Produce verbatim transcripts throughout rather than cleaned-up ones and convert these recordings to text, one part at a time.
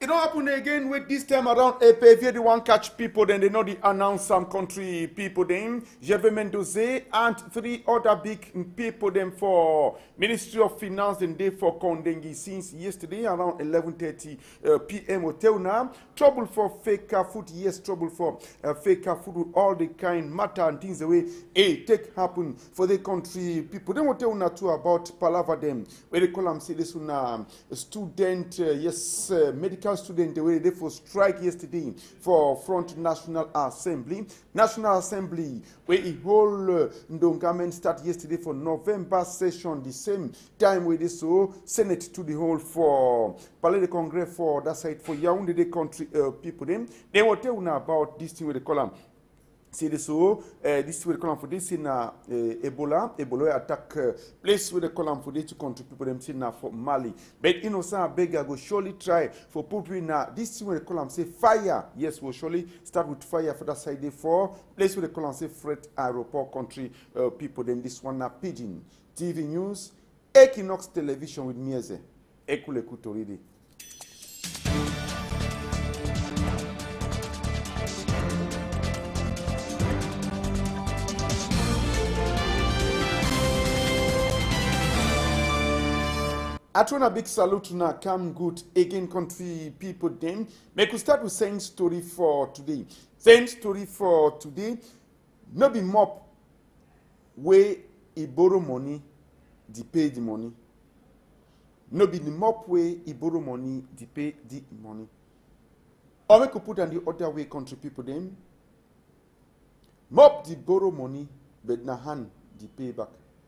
It don't happen again with this time around. A P V, they want catch people, then they know they announce some country people, then Gervais Mendoza and three other big people, them for Ministry of Finance, and they for Kondengi since yesterday around eleven thirty uh, p m hotel now. Trouble for fake food, yes, trouble for uh, fake food with all the kind matter and things the way a take happen for the country people. Then hotel now too about Palava them where they call them say this one um, student, uh, yes, uh, medical student, the way they for strike yesterday for Front National Assembly. National Assembly, where the whole uh, government start yesterday for November session, the same time where they so Senate to the whole for Palais de Congrès for that side for Yaoundé the country uh, people. Them they will tell you about this thing with the column. See this so uh, this will column for this in uh, Ebola. Ebola attack uh, place with the column for this to country people them see now for Mali. But innocent beggar go surely try for people now. This will column say fire. Yes, we'll surely start with fire for that side there for place with the column say freight aeroport country uh, people. Then this one now Pigeon T V News, Equinox Television with Mieze. Ekule Kutoridi. I want a big salute to now come good again country people then. Make we start with saying story for today. Saying story for today. No be mop where he borrow money, they pay the money. No be the mop way he borrow money, they pay the money. Or we could put on the other way country people then. Mop the borrow money, but na hand the pay back.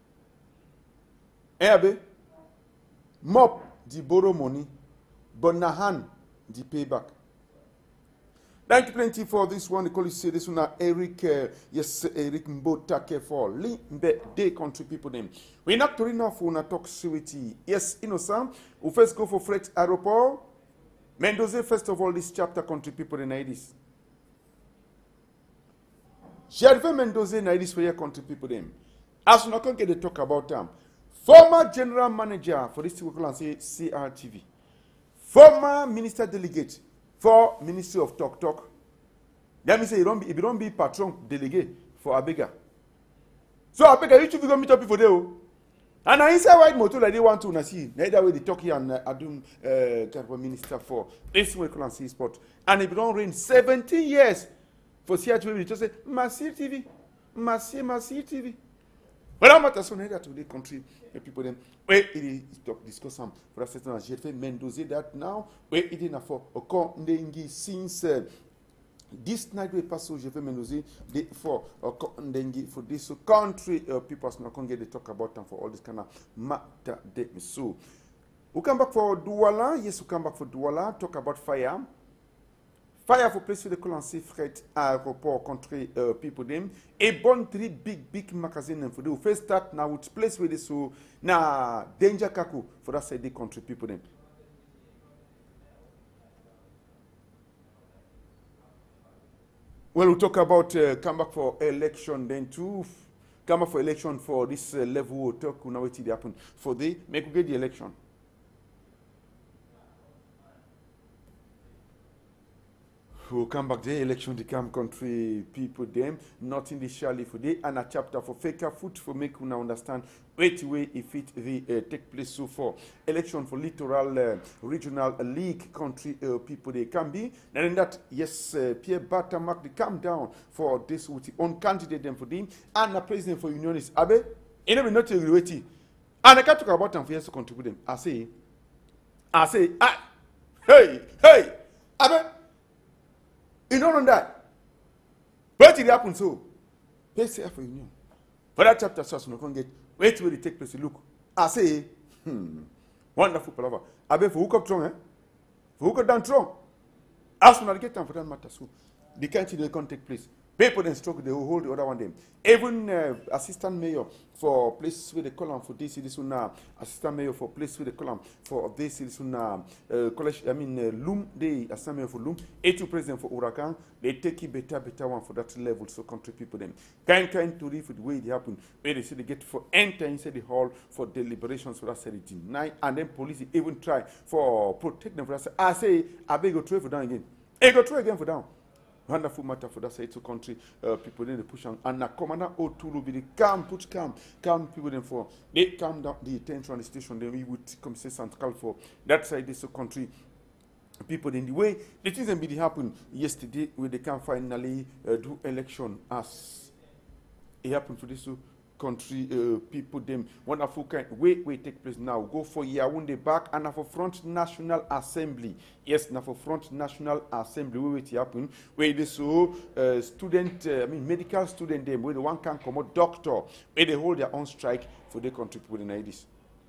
Eh abe? Mop the borrow money, but na hand the payback. Thank you plenty for this one. The call say this one Eric, uh, yes, Eric Mbotake for Limbe Day country people name. We not to enough for talk security. Yes, innocent. We first go for freight aeroport. Mendoza first of all this chapter country people in this. Gervais Mendoza in this for your country people name. As we not going to talk about them. Former general manager for this Tiwokolo and say C R T V. Former minister delegate for Ministry of Talk Talk. Let me say, if you don't be patron delegate for Abega. So Abega, you should go meet up people there. And I inside white motor like they want to see. Neither way they talk here and Adum uh, minister for this Tiwokolo and say sport. And if you don't reign seventy years for C R T V, you just say, Masir T V, Masir, Masir T V. But I'm not so to the country people them where it is talk discuss some for a certain Gervais Mendoza that now where it is for Kondengi since uh, this night we pass so Gervais Mendoza for Kondengi for this country uh, people are not going to get to talk about them for all this kind of matter de so we come back for Douala. Yes, we come back for Douala. Talk about fire. Fire for place de Colancy freight aéroport country uh, people them. A bon three big big magazine for the first start now with place where they so na danger kaku for that side the country people them. Well, we talk about uh, come back for election then too. Come back for election for this uh, level we talk now what it happen for the make we get the election. We'll come back the election, the camp country people them, not in the Charlie for day, and a chapter for faker foot for make you now understand wait way if it the uh, take place so for election for littoral uh, regional uh, league country uh, people they can be. And in that, yes, uh, Pierre Batamak they come down for this with the own candidate them for them, and the president for union is Abe. You know, not waiting. And I can't talk about them for years to contribute them. I say, I say, ah, hey, hey, Abe. You don't know that. But it happens so. Pay say for union. For that chapter, so you can get wait till it take place. Look, I say, hmm, wonderful palaver. I bet for hook up strong, eh? For hook up down strong. As soon as I get time for that matter, so the country they can't take place. People then struggle, they will hold the other one them. Even uh, assistant mayor for places with the column for this this one uh, assistant mayor for places with the column for this this one uh, uh, college I mean uh, Loom they assistant mayor for Loom, A two president for Huracan, they take it better better one for that level so country people them. Kind kind to read for the way it happen where they say they get for enter inside the hall for deliberations for that said it deny and then police even try for protect them for that. I say I beg go try for down again. I go try again for down. Wonderful matter for that side to country uh, people then they push on and the commander Otulu be the calm put calm calm people then for they calm down the attention on the station then we would come say Saint Cal for that side this country people in the way the things that be happen yesterday where they can finally uh, do election as it happened for this country uh, people them wonderful kind way way take place now go for Yaoundé back and for front National Assembly yes now for front National Assembly where it happen where this so uh, student uh, I mean medical student them where the one can come out doctor where they hold their own strike for the country people in this.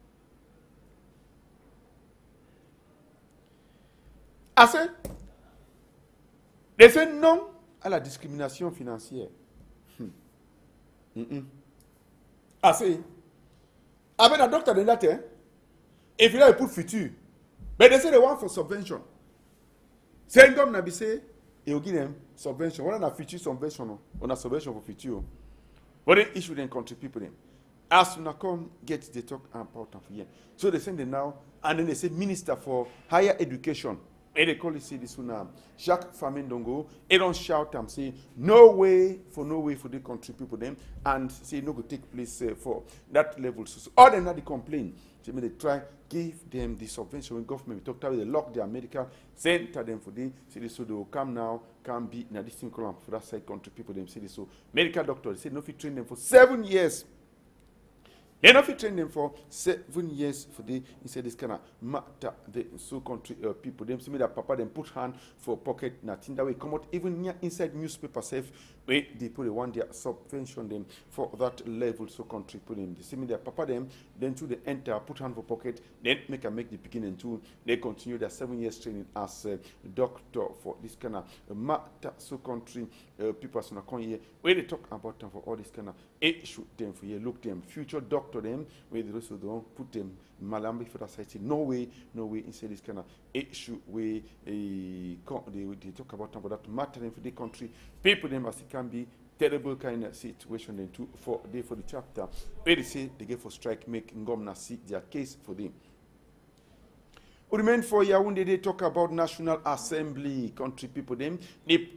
I say they say non à la discrimination financière. Hmm. Mm-mm. I say, I mean, a doctor in that, eh? If you like put future, but they say they want for subvention. Send them, Nabi say, they will give them subvention. What are future subvention? On a subvention for future. What they issue them country people them. As soon as come get the talk about them for here. So they send them now, and then they say Minister for Higher Education. And they call it say this one, Jacques Famendongo. They don't shout and say no way for no way for the country people them and say no go take place uh, for that level. So, so other than that they complain. So they try give them the subvention when government talk about they lock their medical center them for the say this so they will come now can be in a distinct column for that side country people them say this so medical doctors say no fit train them for seven years. They not fit train them for seven years for the inside this kind of matter the so country uh, people. Them see me that papa them put hand for pocket nothing that way come out even near inside newspaper safe where they put the one their subvention them for that level so country put them. They see me that papa them then to the enter put hand for pocket then make a make the beginning to they continue their seven years training as a doctor for this kind of uh, matter so country uh, people as come here where they talk about them for all this kind of issue them for here look them future doctor to them where the rest of them put them malambi for that society. No way, no way inside this kind of issue where uh, they, they talk about them for that matter for the country. People them as it can be terrible kind of situation then too for they for the chapter where they say they get for strike make Ngomna see their case for them. We remain for Yaoundé they talk about National Assembly country people them they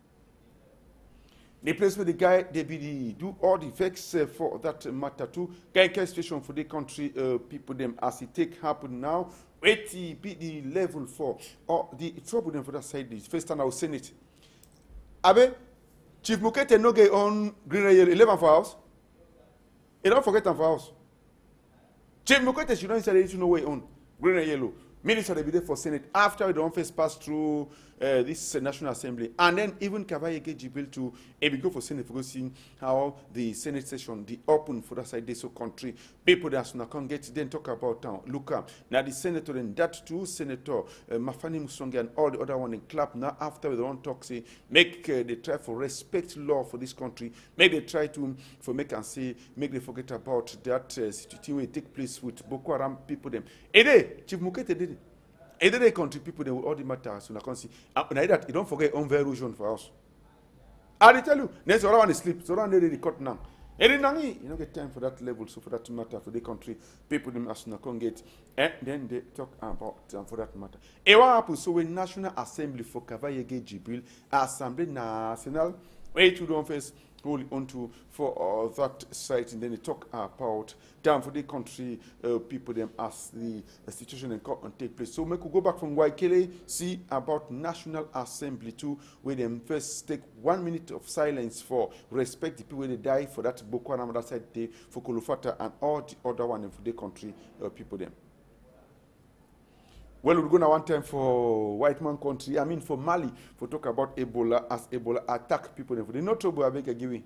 The place where the guy they be the, do all the vex uh, for that uh, matter too. Guy guy situation for the country uh, people them as it take happen now. Wait be the level for or the trouble them for that side. This first time I will send it. Abe Chief Mukete no get on Green Rail eleven for house. You don't forget them for house. Chief Mukete should not say it no way on Green Rail Yellow. Minister they be there for Senate after the office pass through uh, this uh, National Assembly and then even Kavaye Jibril to uh, go for Senate for go see how the Senate session the open for that side they so country people that soon can get then talk about town uh, look up now the senator and that too Senator uh, Mafani Musonge and all the other one in clap now after the one talk say make uh, they try for respect law for this country make they try to for make and say make they forget about that uh, situation will take place with Boko Haram people them. Ede Chief Mukete did it. And then they country people they will all the matters so I can see. And that you don't forget on version for us. I tell you, next all one is sleep, so don't really cut now. And then you don't get time for that level, so for that matter for the country, people them as not can get and then they talk about um, for that matter. And what happens so when National Assembly for Kavaye Jibril, Assembly National, wait to don't face hold onto for uh, that site and then they talk about down for the country uh, people them as the uh, situation and court and take place. So we could go back from Waikele, see about National Assembly too, where them first take one minute of silence for respect the people where they die for that Boko Haram that side day for Kolofata and all the other one for the country uh, people them. Well, we're going to one time for white man country, I mean for Mali, for talk about Ebola as Ebola attack people. They no trouble avec a giwi.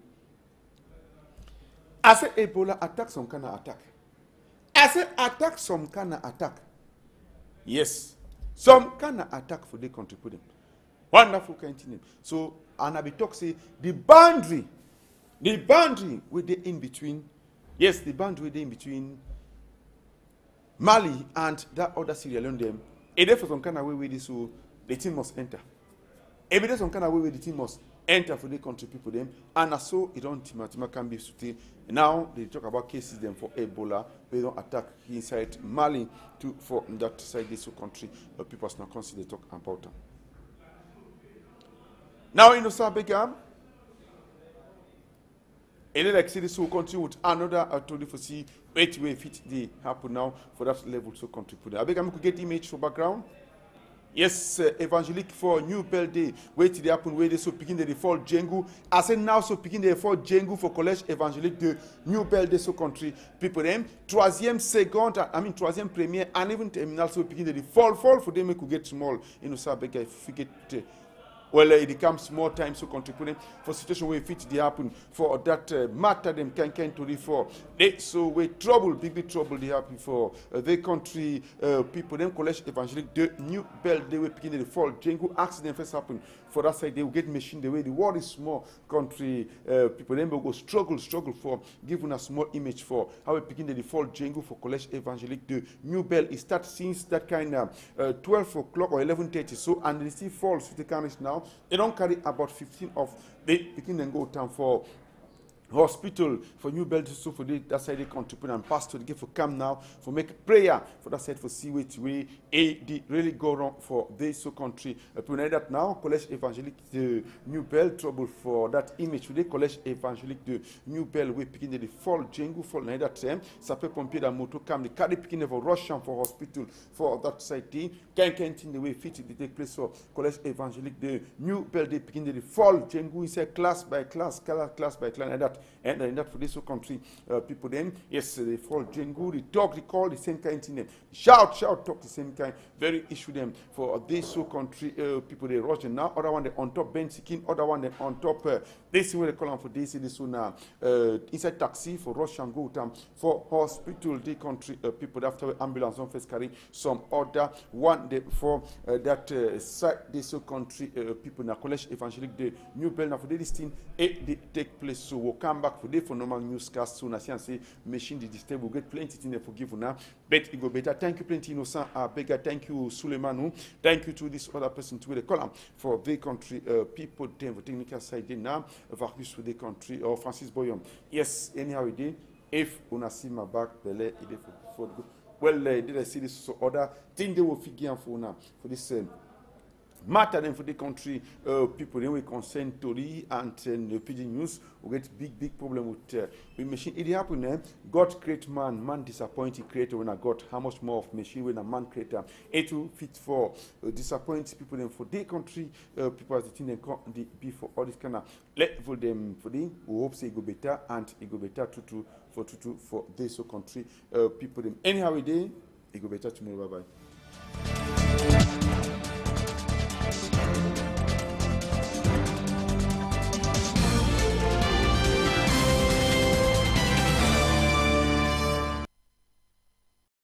I say Ebola attack some kind of attack. I say attack some kind of attack. Yes. Some kind of attack for the country put them. Wonderful kind of name. So and I be talk say the boundary, the boundary with the in between, yes, the boundary with the in between Mali and that other Sierra Leone them. It is for some kind of way with this, so the team must enter. If there's some kind of way with the team must enter for the country people them, and so it don't Tima can be suited. Now they talk about cases them for Ebola, they don't attack inside Mali to for that side this country. Uh, people not consider talk about them. Now in Osabega, and then like say this will continue with another uh, told you for see wait way fit the happen now for that level so country put. I beg I could get image for background. Yes, uh, evangelic for New Bell Day. Wait till they happen where they so picking the default Jengu. I said now so picking the default Jengu for collège évangélique de New Bell Day so country people them. Troisième, second, I mean troisième, premier, and even terminal so picking the default fall for them could get small. You know, so I beg I forget. Uh, Well, uh, it becomes more time so contributing for situation where fit they happen for that uh, matter them can can to for they so we trouble big big trouble they happen for uh, the country uh, people them college evangelic de New Bell they will begin the fall Django accident first happen for that side they will get machine the way the world is small country uh, people them will go struggle struggle for giving a small image for how we begin the fall Django for college evangelic de New Bell it starts since that kind of uh, twelve o'clock or eleven thirty so and they see falls with the carnage now. They don't carry about fifteen of they begin and go down for hospital for New Bell so for the, that side they contribute and pastor to give for come now for make prayer for that side for see which way a the really go wrong for this so country. Uh, we know that now college evangelique de New Bell trouble for that image today college evangelique de New Bell we begin the fall Django fall now that time sapeur pompier da moto come the carry picking for Russian for hospital for that side thing can can't in the way fit to take place for college evangelique de New Bell they begin the fall Django inside class by class class by class and that and in that for this country uh, people then yes they fall Django the talk they call the same kind of thing shout shout talk the same kind very issue them for this so country uh, people they rush and now other one they on top bench skin other one they on top uh, this way they call them for this this one now uh, inside taxi for rush and go time for hospital the country uh, people after ambulance on first carry some other one day for uh, that uh, side this so country uh, people na college evangelique de New Bell now for this thing it they take place so we'll come back for day for normal newscast soon as say machine the disturb will get plenty thing for give now bet it go better. Thank you plenty innocent uh, Bega, thank you Suleimanu, thank you to this other person to the column for the country uh, people then for technical side now Varus for the country or Francis Boyom yes anyhow it day if una see my back belle it for for well uh, did I see this so other thing they will figure for now for this uh, matter them for the country uh, people then we concern Tori and uh, P G News we get big big problem with uh, with machine it happen eh? God create man man disappointed creator when I got how much more of machine when a man creator it will fit for uh, disappoint people then for the country uh, people as the thing they the be for all this kind of level them for them we hope say it go better and it go better to to for to to for this so country uh, people them anyhow we day it go better tomorrow bye bye.